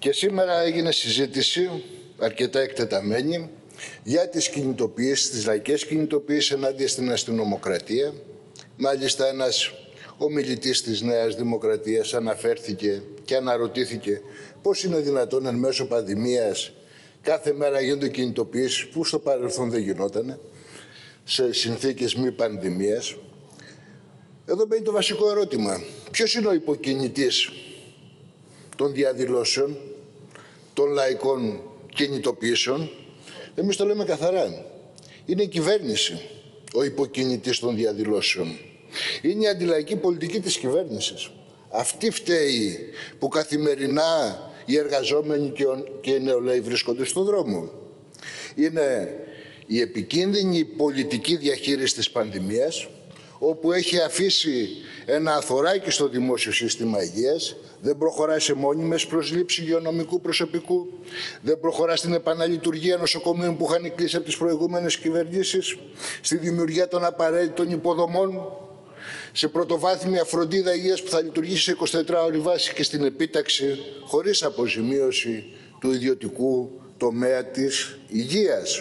Και σήμερα έγινε συζήτηση, αρκετά εκτεταμένη, για τις κινητοποιήσεις, τις λαϊκές κινητοποιήσεις ενάντια στην αστυνομοκρατία. Μάλιστα ένας ομιλητής της Νέας Δημοκρατίας αναφέρθηκε και αναρωτήθηκε πώς είναι δυνατόν εν μέσω πανδημίας κάθε μέρα γίνονται κινητοποιήσεις που στο παρελθόν δεν γινότανε, σε συνθήκες μη πανδημίας. Εδώ μπαίνει το βασικό ερώτημα. Ποιος είναι ο υποκινητής των διαδηλώσεων, των λαϊκών κινητοποιήσεων? Εμείς το λέμε καθαρά. Είναι η κυβέρνηση ο υποκινητής των διαδηλώσεων. Είναι η αντιλαϊκή πολιτική της κυβέρνησης. Αυτή φταίει που καθημερινά οι εργαζόμενοι και οι νεολαίοι βρίσκονται στον δρόμο. Είναι η επικίνδυνη πολιτική διαχείριση της πανδημίας, όπου έχει αφήσει ένα αθωράκι στο δημόσιο σύστημα υγείας, δεν προχωρά σε μόνιμες προσλήψεις υγειονομικού προσωπικού, δεν προχωρά στην επαναλειτουργία νοσοκομείων που είχαν κλείσει από τις προηγούμενες κυβερνήσεις, στη δημιουργία των απαραίτητων υποδομών, σε πρωτοβάθμια φροντίδα υγείας που θα λειτουργήσει σε 24ωρη βάση και στην επίταξη χωρίς αποζημίωση του ιδιωτικού τομέα της υγείας.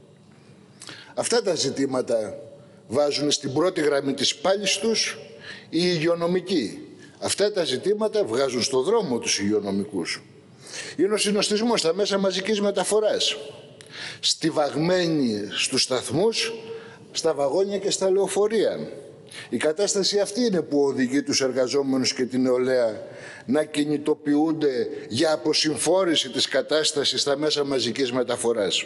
Αυτά τα ζητήματα βάζουν στην πρώτη γραμμή της πάλης τους οι υγειονομικοί. Αυτά τα ζητήματα βγάζουν στο δρόμο τους υγειονομικούς. Είναι ο συνοστισμός στα μέσα μαζικής μεταφοράς, στιβαγμένοι στους σταθμούς, στα βαγόνια και στα λεωφορεία. Η κατάσταση αυτή είναι που οδηγεί τους εργαζόμενους και την νεολαία να κινητοποιούνται για αποσυμφόρηση της κατάστασης στα μέσα μαζικής μεταφοράς.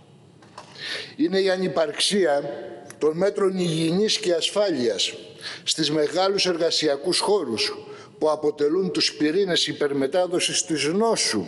Είναι η ανυπαρξία των μέτρων υγιεινής και ασφάλειας στις μεγάλους εργασιακούς χώρους που αποτελούν τους πυρήνες υπερμετάδοσης της νόσου.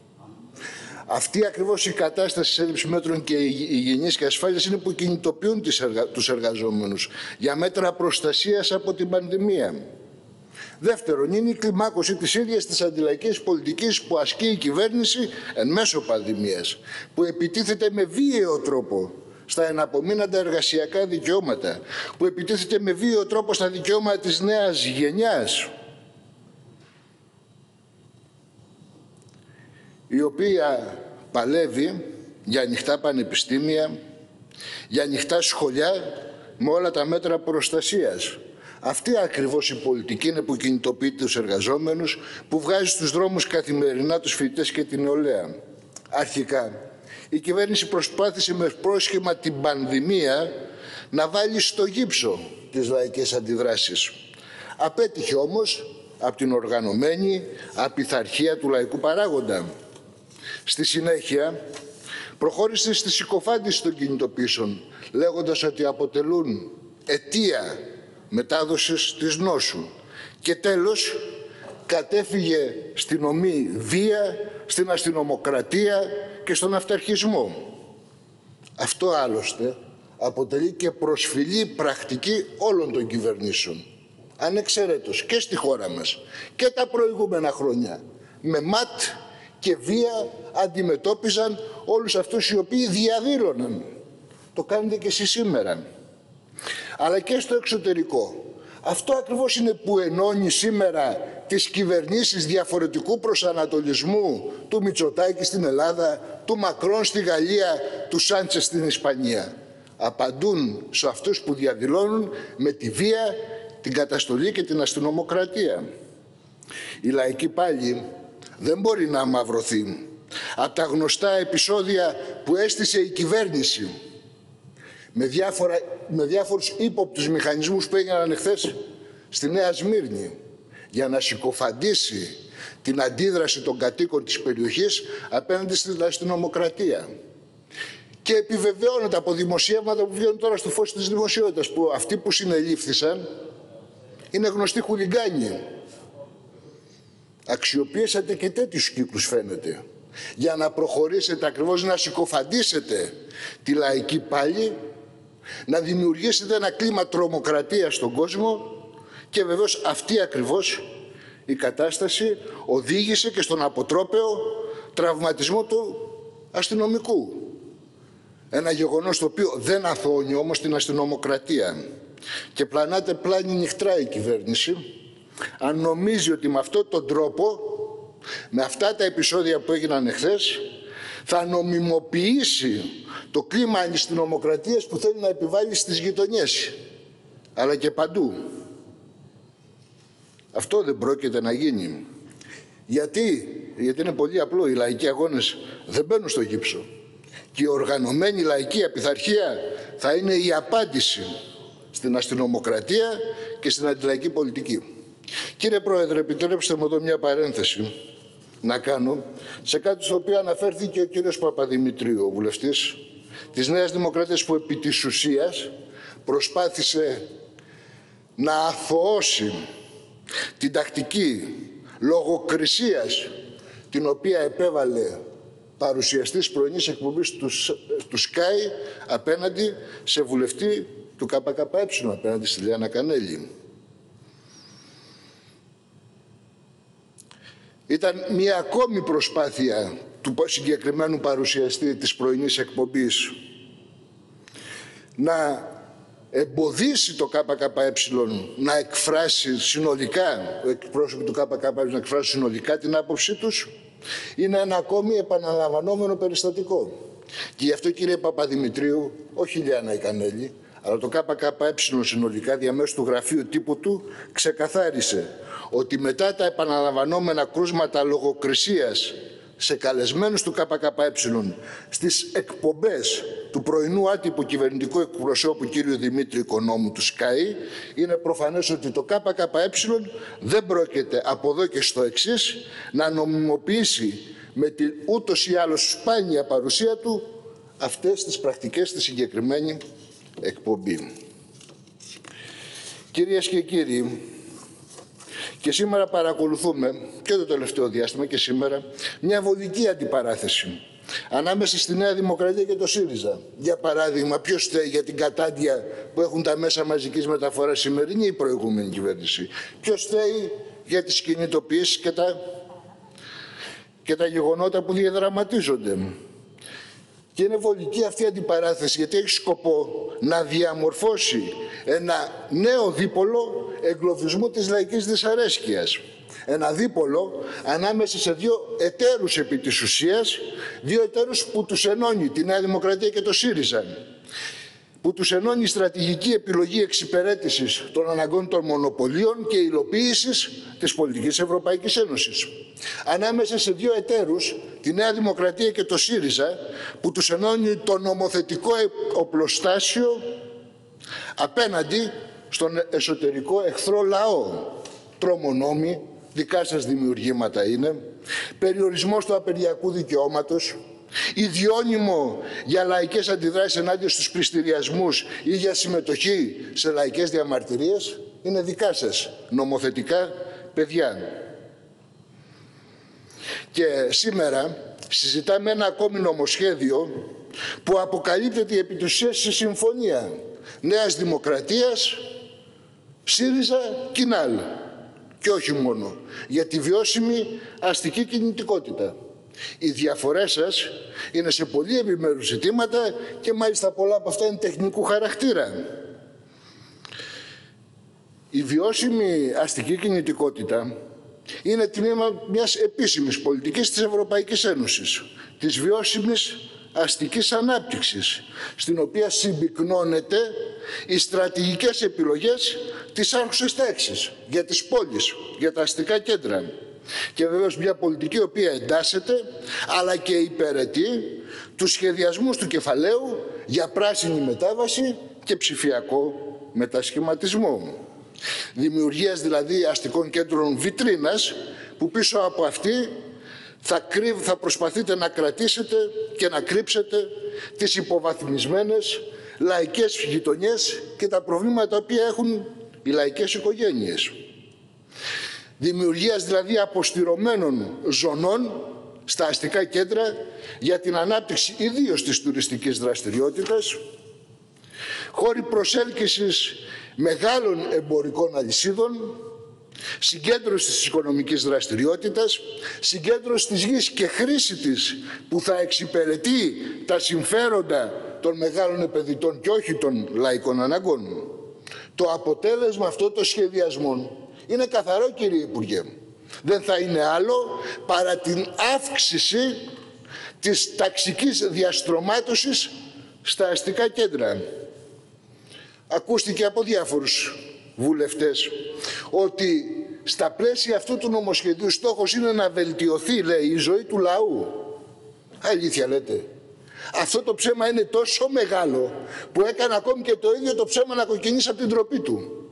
Αυτή ακριβώς η κατάσταση της έλλειψης μέτρων και υγιεινής και ασφάλειας είναι που κινητοποιούν τους εργαζόμενους για μέτρα προστασίας από την πανδημία. Δεύτερον, είναι η κλιμάκωση της ίδιας της αντιλαϊκής πολιτικής που ασκεί η κυβέρνηση εν μέσω πανδημίας, που επιτίθεται με βίαιο τρόπο στα εναπομείναντα εργασιακά δικαιώματα, που επιτίθεται με βίαιο τρόπο στα δικαιώματα της νέας γενιάς, η οποία παλεύει για ανοιχτά πανεπιστήμια, για ανοιχτά σχολιά, με όλα τα μέτρα προστασίας. Αυτή ακριβώς η πολιτική είναι που κινητοποιεί τους εργαζόμενους, που βγάζει στους δρόμους καθημερινά τους φοιτητές και την νεολαία. Αρχικά, η κυβέρνηση προσπάθησε με πρόσχημα την πανδημία να βάλει στο γύψο τις λαϊκές αντιδράσεις. Απέτυχε όμως από την οργανωμένη απειθαρχία του λαϊκού παράγοντα. Στη συνέχεια, προχώρησε στη συκοφάντηση των κινητοποιήσεων, λέγοντας ότι αποτελούν αιτία μετάδοσης της νόσου. Και τέλος, κατέφυγε στην ομή βία, στην αστυνομοκρατία και στον αυταρχισμό. Αυτό άλλωστε αποτελεί και προσφυλή πρακτική όλων των κυβερνήσεων, ανεξαιρέτως και στη χώρα μας και τα προηγούμενα χρόνια. Με ματ και βία αντιμετώπιζαν όλους αυτούς οι οποίοι διαδήλωναν. Το κάνετε και εσείς σήμερα. Αλλά και στο εξωτερικό. Αυτό ακριβώς είναι που ενώνει σήμερα τις κυβερνήσεις διαφορετικού προσανατολισμού, του Μητσοτάκη στην Ελλάδα, του Μακρόν στη Γαλλία, του Σάντσες στην Ισπανία. Απαντούν σε αυτούς που διαδηλώνουν με τη βία, την καταστολή και την αστυνομοκρατία. Η λαϊκή πάλι δεν μπορεί να αμαυρωθεί από τα γνωστά επεισόδια που έστησε η κυβέρνηση με διάφορους ύποπτους μηχανισμούς που έγιναν εχθές στη Νέα Σμύρνη για να συκοφαντήσει την αντίδραση των κατοίκων της περιοχής απέναντι στην αστυνομοκρατία. Και επιβεβαιώνεται από δημοσιεύματα που βγαίνουν τώρα στο φως της δημοσιότητας που αυτοί που συνελήφθησαν είναι γνωστοί χουλιγκάνοι. Αξιοποιήσατε και τέτοιους κύκλους φαίνεται για να προχωρήσετε ακριβώς να συκοφαντήσετε τη λαϊκή πάλη, να δημιουργήσετε ένα κλίμα τρομοκρατίας στον κόσμο και βεβαίως αυτή ακριβώς η κατάσταση οδήγησε και στον αποτρόπαιο τραυματισμό του αστυνομικού. Ένα γεγονός το οποίο δεν αθώωνει όμως την αστυνομοκρατία. Και πλανάται πλάνη νυχτρά η κυβέρνηση αν νομίζει ότι με αυτόν τον τρόπο με αυτά τα επεισόδια που έγιναν εχθές, θα νομιμοποιήσει το κλίμα ανιστινομοκρατίας που θέλει να επιβάλλει στις γειτονιές, αλλά και παντού. Αυτό δεν πρόκειται να γίνει. Γιατί είναι πολύ απλό. Οι λαϊκοί αγώνες δεν μπαίνουν στο γύψο. Και η οργανωμένη λαϊκή απειθαρχία θα είναι η απάντηση στην αστυνομοκρατία και στην αντιλαϊκή πολιτική. Κύριε Πρόεδρε, επιτρέψτε μου εδώ μια παρένθεση να κάνω σε κάτι στο οποίο αναφέρθηκε ο κύριος Παπαδημητρίου, ο βουλευτής της Νέας Δημοκρατίας, που επί της ουσίας προσπάθησε να αθωώσει την τακτική λογοκρισίας την οποία επέβαλε παρουσιαστής πρωινής εκπομπής του Sky απέναντι σε βουλευτή του ΚΚΕ, απέναντι στη Λιάννα Κανέλη. Ήταν μια ακόμη προσπάθεια του συγκεκριμένου παρουσιαστή της πρωινής εκπομπής να εμποδίσει το ΚΚΕ να εκφράσει συνολικά, ο εκπρόσωπο του ΚΚΕ να εκφράσει συνολικά την άποψή τους. Είναι ένα ακόμη επαναλαμβανόμενο περιστατικό. Και γι' αυτό, κύριε Παπαδημητρίου, όχι Λιάννα η Κανέλη, αλλά το ΚΚΕ συνολικά διαμέσου του γραφείου τύπου του ξεκαθάρισε ότι μετά τα επαναλαμβανόμενα κρούσματα λογοκρισίας σε καλεσμένους του ΚΚΕ στις εκπομπές του πρωινού άτυπου κυβερνητικού εκπροσώπου κ. Δημήτρη Οικονόμου του Sky, είναι προφανές ότι το ΚΚΕ δεν πρόκειται από εδώ και στο εξής να νομιμοποιήσει με την ούτως ή άλλως σπάνια παρουσία του αυτές τις πρακτικές στη συγκεκριμένη εκπομπή. Κυρίες και κύριοι, και σήμερα παρακολουθούμε, και το τελευταίο διάστημα και σήμερα, μια βολική αντιπαράθεση ανάμεσα στη Νέα Δημοκρατία και το ΣΥΡΙΖΑ. Για παράδειγμα, ποιος φταίει για την κατάντια που έχουν τα μέσα μαζικής μεταφοράς σημερινή ή η προηγούμενη κυβέρνηση? Ποιος φταίει για τις κινητοποιήσεις και τα γεγονότα που διαδραματίζονται? Και είναι βολική αυτή η αντιπαράθεση, γιατί έχει σκοπό να διαμορφώσει ένα νέο δίπολο εγκλωβισμού της λαϊκής δυσαρέσκειας. Ένα δίπολο ανάμεσα σε δύο εταίρους επί της ουσίας, δύο εταίρους που τους ενώνει τη Νέα Δημοκρατία και το ΣΥΡΙΖΑ, που τους ενώνει η στρατηγική επιλογή εξυπηρέτησης των αναγκών των μονοπωλίων και υλοποίησης της πολιτικής Ευρωπαϊκής Ένωσης. Ανάμεσα σε δύο εταίρους, τη Νέα Δημοκρατία και το ΣΥΡΙΖΑ, που τους ενώνει το νομοθετικό οπλοστάσιο απέναντι στον εσωτερικό εχθρό λαό. Τρομονόμοι, δικά σας δημιουργήματα είναι, περιορισμός του απεργιακού δικαιώματος, ιδιώνυμο για λαϊκές αντιδράσεις ενάντια στους πληστηριασμούς ή για συμμετοχή σε λαϊκές διαμαρτυρίες, είναι δικά σας νομοθετικά παιδιά. Και σήμερα συζητάμε ένα ακόμη νομοσχέδιο που αποκαλύπτεται επί της ουσίας σε συμφωνία Νέας Δημοκρατίας, ΣΥΡΙΖΑ, ΚΙΝΑΛ. Και όχι μόνο, για τη βιώσιμη αστική κινητικότητα. Οι διαφορές σας είναι σε πολύ επιμέρους ζητήματα και μάλιστα πολλά από αυτά είναι τεχνικού χαρακτήρα. Η βιώσιμη αστική κινητικότητα είναι τμήμα μιας επίσημης πολιτικής της Ευρωπαϊκής Ένωσης, της βιώσιμης αστικής ανάπτυξης, στην οποία συμπυκνώνεται οι στρατηγικές επιλογές της άρχουσας τάξης για τις πόλεις, για τα αστικά κέντρα. Και βεβαίως μια πολιτική η οποία εντάσσεται αλλά και υπηρετεί τους σχεδιασμούς του κεφαλαίου για πράσινη μετάβαση και ψηφιακό μετασχηματισμό. Δημιουργίας δηλαδή αστικών κέντρων βιτρίνας που πίσω από αυτή θα προσπαθείτε να κρατήσετε και να κρύψετε τις υποβαθμισμένες λαϊκές γειτονιές και τα προβλήματα τα οποία έχουν οι λαϊκές οικογένειες. Δημιουργίας δηλαδή αποστηρωμένων ζωνών στα αστικά κέντρα για την ανάπτυξη ιδίως της τουριστικής δραστηριότητας, χώροι προσέλκυσης μεγάλων εμπορικών αλυσίδων, συγκέντρωση της οικονομικής δραστηριότητας, συγκέντρωση της γης και χρήση της που θα εξυπηρετεί τα συμφέροντα των μεγάλων επενδυτών και όχι των λαϊκών αναγκών. Το αποτέλεσμα αυτών των σχεδιασμών είναι καθαρό, κύριε Υπουργέ. δεν θα είναι άλλο παρά την αύξηση της ταξικής διαστρωμάτωσης στα αστικά κέντρα. Ακούστηκε από διάφορους βουλευτές ότι στα πλαίσια αυτού του νομοσχεδίου στόχος είναι να βελτιωθεί, λέει, η ζωή του λαού. Αλήθεια λέτε? Αυτό το ψέμα είναι τόσο μεγάλο που έκανε ακόμη και το ίδιο το ψέμα να κοκκινήσει από την ντροπή του.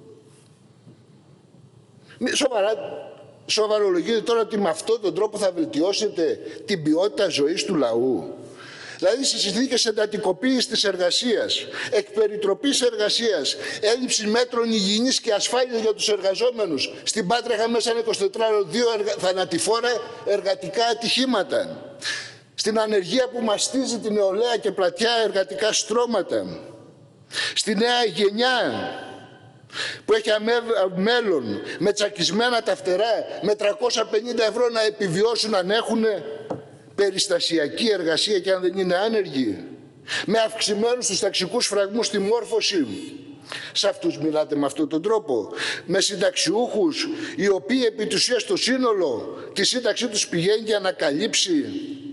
Σοβαρολογείτε τώρα ότι με αυτόν τον τρόπο θα βελτιώσετε την ποιότητα ζωής του λαού? Δηλαδή σε συνθήκες εντατικοποίησης της εργασίας, εκπεριτροπής εργασίας, έλλειψη μέτρων υγιεινής και ασφάλειας για τους εργαζόμενους. Στην Πάτρα είχαμε μέσα ένα 24ωρο 2 θανατηφόρα εργατικά ατυχήματα. Στην ανεργία που μαστίζει την νεολαία και πλατιά εργατικά στρώματα. Στη νέα γενιά που έχει μέλλον με τσακισμένα τα φτερά, με 350 ευρώ να επιβιώσουν αν έχουν περιστασιακή εργασία και αν δεν είναι άνεργοι, με αυξημένους τους ταξικούς φραγμούς στη μόρφωση. Σε αυτούς μιλάτε με αυτόν τον τρόπο? Με συνταξιούχους οι οποίοι επί της ουσίας το σύνολο τη σύνταξή τους πηγαίνει για να καλύψει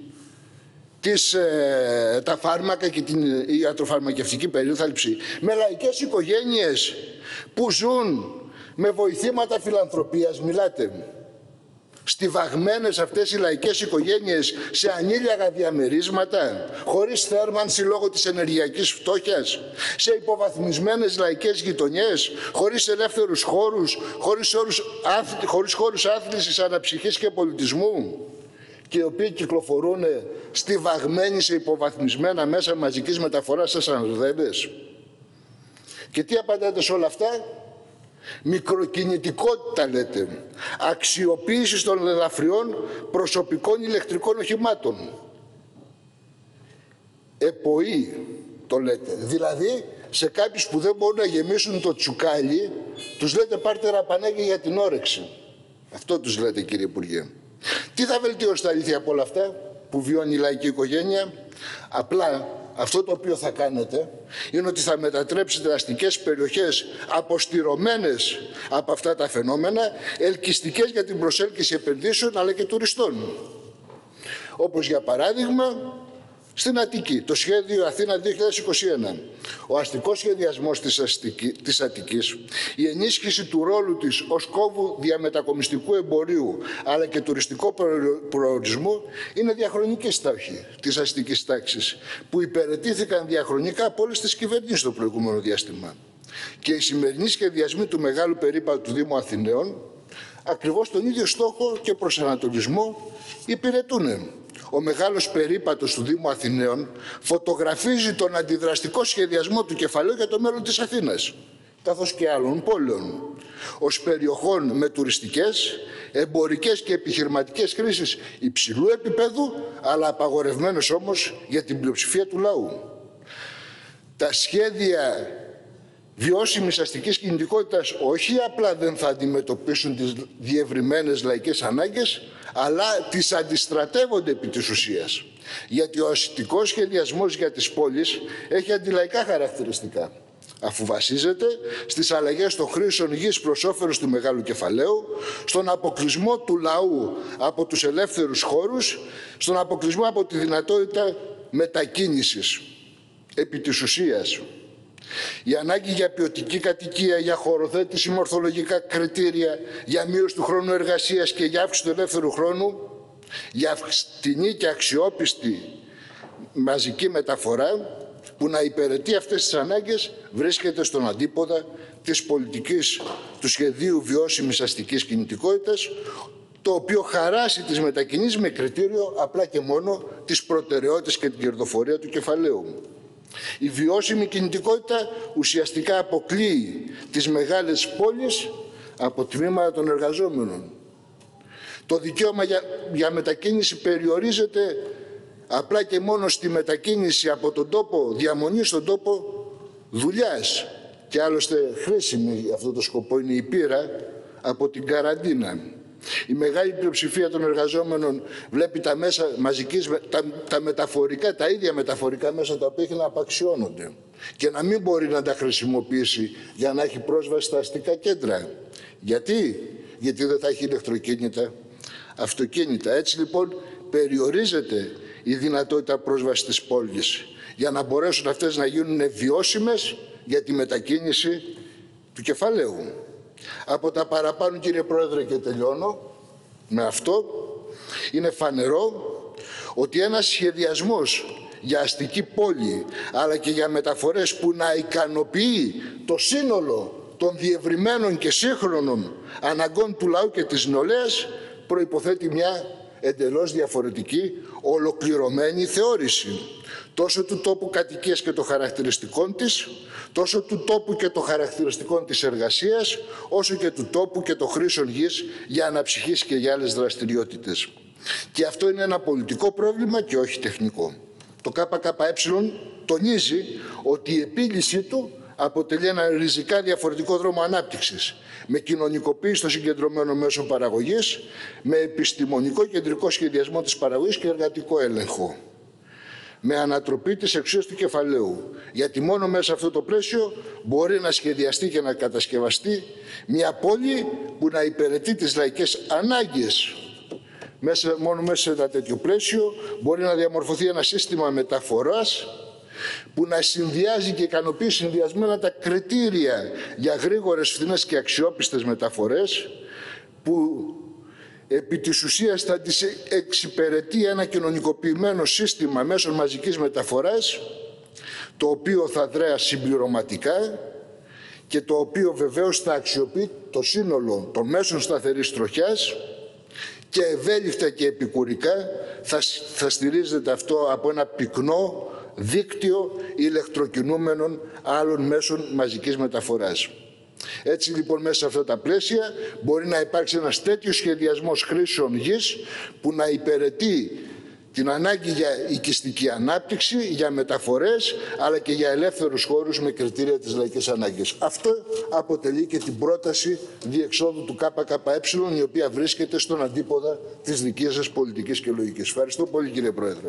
τα φάρμακα και την ιατροφαρμακευτική περίθαλψη, με λαϊκές οικογένειες που ζουν με βοηθήματα φιλανθρωπίας μιλάτε? Στιβαγμένες αυτές οι λαϊκές οικογένειες σε ανήλιαγα διαμερίσματα, χωρίς θέρμανση λόγω της ενεργειακής φτώχειας, σε υποβαθμισμένες λαϊκές γειτονιές, χωρίς ελεύθερους χώρους, χωρίς χώρους άθλησης, αναψυχής και πολιτισμού, και οι οποίοι κυκλοφορούν στιβαγμένοι σε υποβαθμισμένα μέσα μαζικής μεταφοράς σαν σανδέδες. Και τι απαντάτε σε όλα αυτά? Μικροκινητικότητα λέτε, αξιοποίηση των ελαφριών προσωπικών ηλεκτρικών οχημάτων. ΕΠΟΗ το λέτε, δηλαδή σε κάποιους που δεν μπορούν να γεμίσουν το τσουκάλι τους λέτε πάρτε ραπανέγια για την όρεξη. Αυτό τους λέτε, κύριε Υπουργέ. Τι θα βελτιώσει τα αλήθεια από όλα αυτά που βιώνει η λαϊκή οικογένεια? Απλά αυτό το οποίο θα κάνετε είναι ότι θα μετατρέψετε αστικές περιοχές αποστηρωμένες από αυτά τα φαινόμενα, ελκυστικές για την προσέλκυση επενδύσεων αλλά και τουριστών. Όπως για παράδειγμα στην Αττική, το σχέδιο Αθήνα 2021, ο αστικός σχεδιασμός της Αττικής, η ενίσχυση του ρόλου της ως κόμβου διαμετακομιστικού εμπορίου αλλά και τουριστικού προορισμού είναι διαχρονική στόχη της αστικής τάξης που υπηρετήθηκαν διαχρονικά από όλες τις κυβερνήσεις το προηγούμενο διάστημα. Και οι σημερινοί σχεδιασμοί του μεγάλου περίπατου του Δήμου Αθηναίων ακριβώς τον ίδιο στόχο και προσανατολισμό υπηρετούν. Ο μεγάλος περίπατος του Δήμου Αθηναίων φωτογραφίζει τον αντιδραστικό σχεδιασμό του κεφαλαίου για το μέλλον της Αθήνας, καθώς και άλλων πόλεων, ως περιοχών με τουριστικές, εμπορικές και επιχειρηματικές χρήσεις υψηλού επίπεδου, αλλά απαγορευμένες όμως για την πλειοψηφία του λαού. Τα σχέδια βιώσιμης αστικής κινητικότητας όχι απλά δεν θα αντιμετωπίσουν τις διευρυμένες λαϊκές ανάγκες, αλλά τις αντιστρατεύονται επί της ουσίας. Γιατί ο αστικός σχεδιασμός για τις πόλεις έχει αντιλαϊκά χαρακτηριστικά, αφού βασίζεται στις αλλαγές των χρήσεων γης προς όφελος του μεγάλου κεφαλαίου, στον αποκλεισμό του λαού από τους ελεύθερους χώρους, στον αποκλεισμό από τη δυνατότητα μετακίνησης επί της ουσίας. Η ανάγκη για ποιοτική κατοικία, για χωροθέτηση με ορθολογικά κριτήρια, για μείωση του χρόνου εργασίας και για αύξηση του ελεύθερου χρόνου, για φτηνή και αξιόπιστη μαζική μεταφορά που να υπηρετεί αυτές τις ανάγκες, βρίσκεται στον αντίποδα της πολιτικής του σχεδίου βιώσιμης αστικής κινητικότητας, το οποίο χαράσει τις μετακινήσεις με κριτήριο απλά και μόνο τις προτεραιότητες και την κερδοφορία του κεφαλαίου. Η βιώσιμη κινητικότητα ουσιαστικά αποκλείει τις μεγάλες πόλεις από τμήματα των εργαζόμενων. Το δικαίωμα για μετακίνηση περιορίζεται απλά και μόνο στη μετακίνηση από τον τόπο διαμονής στον τόπο δουλειάς. Και άλλωστε χρήσιμη για αυτό το σκοπό είναι η πείρα από την καραντίνα. Η μεγάλη πλειοψηφία των εργαζόμενων βλέπει τα μέσα μαζικής, τα μεταφορικά, τα ίδια μεταφορικά μέσα τα οποία έχει να απαξιώνονται και να μην μπορεί να τα χρησιμοποιήσει για να έχει πρόσβαση στα αστικά κέντρα. Γιατί γιατί δεν θα έχει ηλεκτροκίνητα αυτοκίνητα. Έτσι λοιπόν περιορίζεται η δυνατότητα πρόσβασης της πόλης για να μπορέσουν αυτές να γίνουν βιώσιμες για τη μετακίνηση του κεφαλαίου. Από τα παραπάνω, κύριε Πρόεδρε, και τελειώνω με αυτό, είναι φανερό ότι ένας σχεδιασμός για αστική πόλη αλλά και για μεταφορές που να ικανοποιεί το σύνολο των διευρυμένων και σύγχρονων αναγκών του λαού και της νεολαίας προϋποθέτει μια εντελώς διαφορετική, ολοκληρωμένη θεώρηση τόσο του τόπου κατοικίας και των χαρακτηριστικών της, τόσο του τόπου και των χαρακτηριστικών της εργασίας, όσο και του τόπου και των χρήσεων γης για αναψυχής και για άλλες δραστηριότητες. Και αυτό είναι ένα πολιτικό πρόβλημα και όχι τεχνικό. Το ΚΚΕ τονίζει ότι η επίλυσή του αποτελεί ένα ριζικά διαφορετικό δρόμο ανάπτυξης, με κοινωνικοποίηση των συγκεντρωμένων μέσων παραγωγής, με επιστημονικό κεντρικό σχεδιασμό της παραγωγής και εργατικό έλεγχο, με ανατροπή της εξουσίας του κεφαλαίου. Γιατί μόνο μέσα σε αυτό το πλαίσιο μπορεί να σχεδιαστεί και να κατασκευαστεί μια πόλη που να υπηρετεί τις λαϊκές ανάγκες. Μόνο μέσα σε ένα τέτοιο πλαίσιο μπορεί να διαμορφωθεί ένα σύστημα μεταφοράς που να συνδυάζει και ικανοποιεί συνδυασμένα τα κριτήρια για γρήγορες, φθηνές και αξιόπιστες μεταφορές, που επί της ουσίας θα τις εξυπηρετεί ένα κοινωνικοποιημένο σύστημα μέσων μαζικής μεταφοράς, το οποίο θα δρέα συμπληρωματικά και το οποίο βεβαίως θα αξιοποιεί το σύνολο των μέσων σταθερής τροχιάς και ευέλικτα και επικουρικά θα στηρίζεται αυτό από ένα πυκνό δίκτυο ηλεκτροκινούμενων άλλων μέσων μαζικής μεταφοράς. Έτσι λοιπόν μέσα σε αυτά τα πλαίσια μπορεί να υπάρξει ένας τέτοιος σχεδιασμός χρήσεων γης που να υπηρετεί την ανάγκη για οικιστική ανάπτυξη, για μεταφορές, αλλά και για ελεύθερους χώρους με κριτήρια της λαϊκής ανάγκης. Αυτό αποτελεί και την πρόταση διεξόδου του ΚΚΕ, η οποία βρίσκεται στον αντίποδα της δικής σας πολιτικής και λογικής. Ευχαριστώ πολύ, κύριε Πρόεδρε.